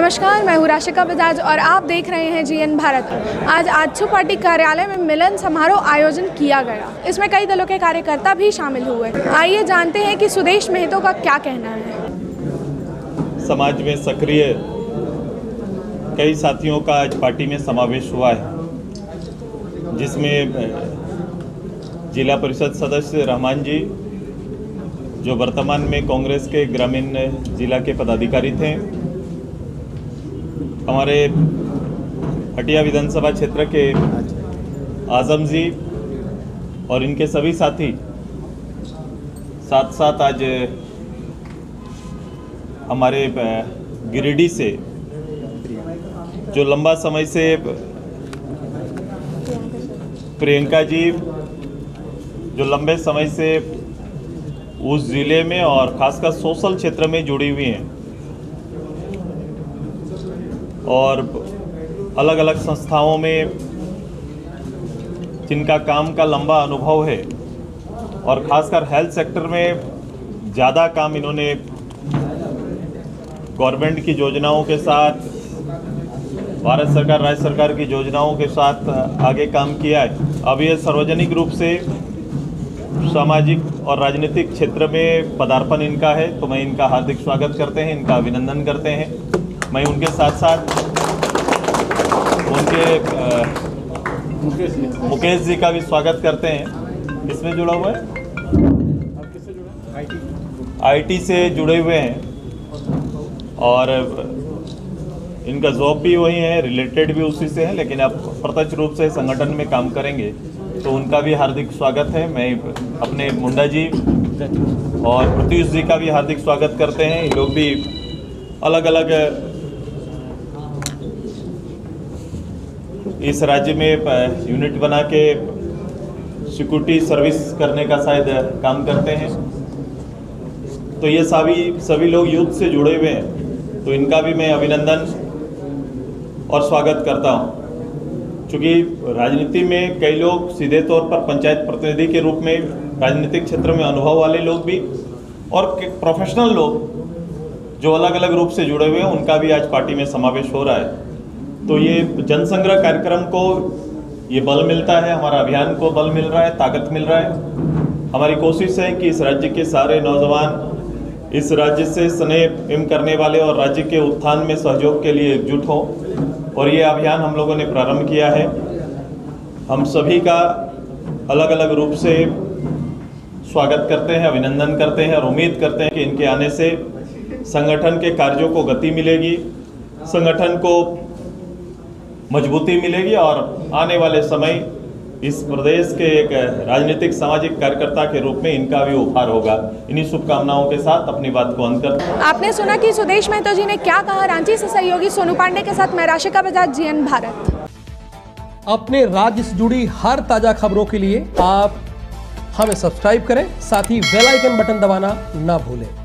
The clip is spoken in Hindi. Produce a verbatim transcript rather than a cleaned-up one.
नमस्कार, मैं हूँ राशिका बजाज और आप देख रहे हैं जीएन भारत। आज आजसू पार्टी कार्यालय में मिलन समारोह आयोजन किया गया। इसमें कई दलों के कार्यकर्ता भी शामिल हुए। आइए जानते हैं कि सुदेश महतो का क्या कहना है। समाज में सक्रिय कई साथियों का आज पार्टी में समावेश हुआ है, जिसमें जिला परिषद सदस्य रहमान जी, जो वर्तमान में कांग्रेस के ग्रामीण जिला के पदाधिकारी थे, हमारे हटिया विधानसभा क्षेत्र के आजम जी और इनके सभी साथी, साथ साथ आज हमारे गिरिडीह से जो लंबा समय से प्रियंका जी, जो लंबे समय से उस ज़िले में और ख़ासकर सोशल क्षेत्र में जुड़ी हुई हैं और अलग अलग संस्थाओं में जिनका काम का लंबा अनुभव है और ख़ासकर हेल्थ सेक्टर में ज़्यादा काम इन्होंने गवर्नमेंट की योजनाओं के साथ, भारत सरकार राज्य सरकार की योजनाओं के साथ आगे काम किया है। अब ये सार्वजनिक रूप से सामाजिक और राजनीतिक क्षेत्र में पदार्पण इनका है, तो मैं इनका हार्दिक स्वागत करते हैं, इनका अभिनंदन करते हैं। मैं उनके साथ साथ उनके मुकेश जी मुकेश जी का भी स्वागत करते हैं। किसमें जुड़ा हुआ है? आप किससे जुड़े? आईटी आईटी से जुड़े हुए हैं और इनका जॉब भी वही है, रिलेटेड भी उसी से है, लेकिन अब प्रत्यक्ष रूप से संगठन में काम करेंगे, तो उनका भी हार्दिक स्वागत है। मैं अपने मुंडा जी और प्रत्युष जी का भी हार्दिक स्वागत करते हैं। ये लोग भी अलग अलग इस राज्य में यूनिट बना के सिक्योरिटी सर्विस करने का शायद काम करते हैं, तो ये सभी सभी लोग यूथ से जुड़े हुए हैं, तो इनका भी मैं अभिनंदन और स्वागत करता हूं। क्योंकि राजनीति में कई लोग सीधे तौर पर पंचायत प्रतिनिधि के रूप में राजनीतिक क्षेत्र में अनुभव वाले लोग भी और प्रोफेशनल लोग जो अलग अलग रूप से जुड़े हुए हैं, उनका भी आज पार्टी में समावेश हो रहा है। तो ये जनसंग्रह कार्यक्रम को ये बल मिलता है, हमारा अभियान को बल मिल रहा है, ताकत मिल रहा है। हमारी कोशिश है कि इस राज्य के सारे नौजवान इस राज्य से स्नेह एवं करने वाले और राज्य के उत्थान में सहयोग के लिए एकजुट हों, और ये अभियान हम लोगों ने प्रारंभ किया है। हम सभी का अलग अलग रूप से स्वागत करते हैं, अभिनंदन करते हैं और उम्मीद करते हैं कि इनके आने से संगठन के कार्यों को गति मिलेगी, संगठन को मजबूती मिलेगी और आने वाले समय इस प्रदेश के एक राजनीतिक सामाजिक कार्यकर्ता के रूप में इनका भी उपहार होगा। इन्हीं शुभकामनाओं के साथ अपनी बात को अंत करते हैं। आपने सुना कि सुदेश महतो जी ने क्या कहा। रांची से सहयोगी सोनू पांडे के साथ मैं राशिका बजाज, जीएन भारत। अपने राज्य से जुड़ी हर ताजा खबरों के लिए आप हमें सब्सक्राइब करें, साथ ही बेल आइकन बटन दबाना ना भूलें।